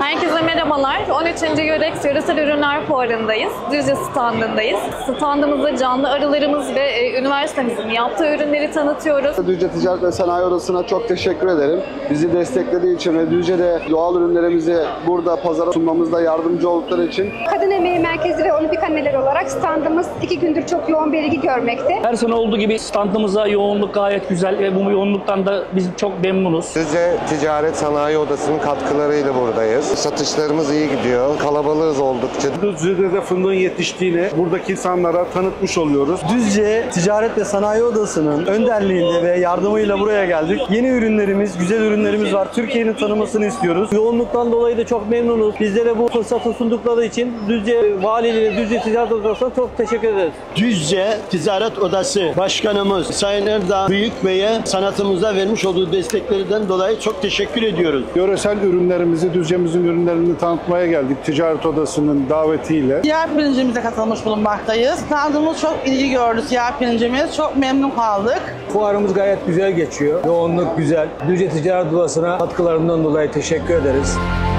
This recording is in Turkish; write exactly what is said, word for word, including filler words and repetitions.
Herkese merhabalar. on üçüncü Görex Yöresel Ürünler Fuarı'ndayız. Düzce standındayız. Standımızda canlı arılarımız ve e, üniversitemizin yaptığı ürünleri tanıtıyoruz. Düzce Ticaret ve Sanayi Odası'na çok teşekkür ederim. Bizi desteklediği için ve Düzce'de doğal ürünlerimizi burada pazara sunmamızda yardımcı oldukları için. Kadın Emeği Merkezi ve Olimpik Anneler olarak standımız iki gündür çok yoğun bir ilgi görmekte. Her sene olduğu gibi standımıza yoğunluk gayet güzel ve bu yoğunluktan da biz çok memnunuz. Düzce Ticaret Sanayi Odası'nın katkılarıyla buradayız. Satışlarımız iyi gidiyor. Kalabalığız oldukça. Düzce'de de fındığın yetiştiğini buradaki insanlara tanıtmış oluyoruz. Düzce Ticaret ve Sanayi Odası'nın önderliğinde ve yardımıyla buraya geldik. Yeni ürünlerimiz, güzel ürünlerimiz var. Türkiye'nin tanımasını istiyoruz. Yoğunluktan dolayı da çok memnunuz. Bizlere bu fırsatı sundukları için Düzce Valiliği, Düzce Ticaret Odası'na çok teşekkür ederiz. Düzce Ticaret Odası Başkanımız Sayın Erdağ Büyük Bey'e sanatımıza vermiş olduğu desteklerden dolayı çok teşekkür ediyoruz. Yöresel ürünlerimizi, Düzce'mizin ürünlerini tanıtmaya geldik Ticaret Odası'nın davetiyle. Siyah pirincimize katılmış bulunmaktayız. Standımız çok ilgi gördü, siyah pirincimiz. Çok memnun kaldık. Fuarımız gayet güzel geçiyor. Yoğunluk güzel. Düzce Ticaret Odası'na katkılarından dolayı teşekkür ederiz.